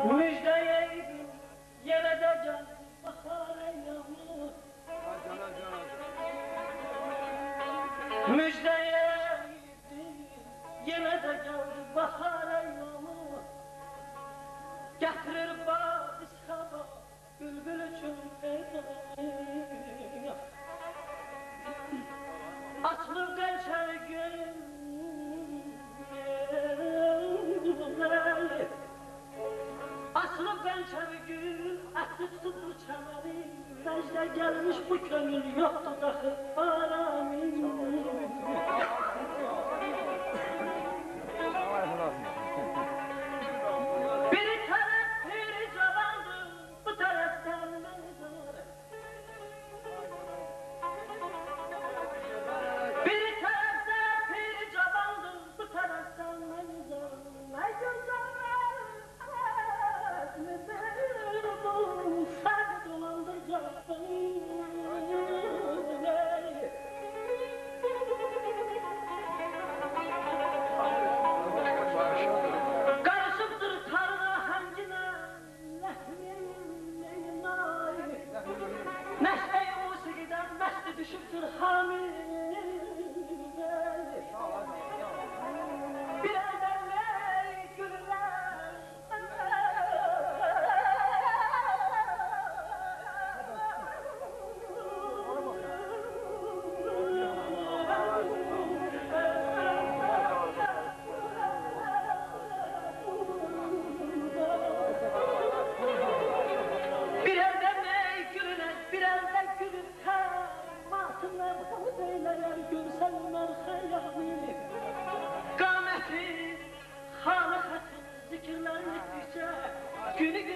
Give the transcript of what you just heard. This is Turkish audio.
Müjdeyeydim yere de geldi bahar yağmur. Müjdeyeydim yere de geldi bahar yağmur. Getirir badi sabah bülbül için eyvallah. Açılır gençer gün açılır gençer gün açıp tutur çemeri. Vecde gelmiş bu gönül yoktu dahi aramin. Bir taraf bir cavandır, bu taraftan mezar. Bir tarafta bir cavandır, bu taraftan mezar. Ne güzel etmedir bu sarı dolandıracak beni. Karışıptır tarla hangine, lehmin neyinay. Neşe-i musiqiden mesti düşüptür hamile. Bir ellerle gülürler. Bir elde mey gülüne, bir elde gülür matımlar beyler gülsenler hayali. Kâmeti, halı hatın zikirler ettikçe günü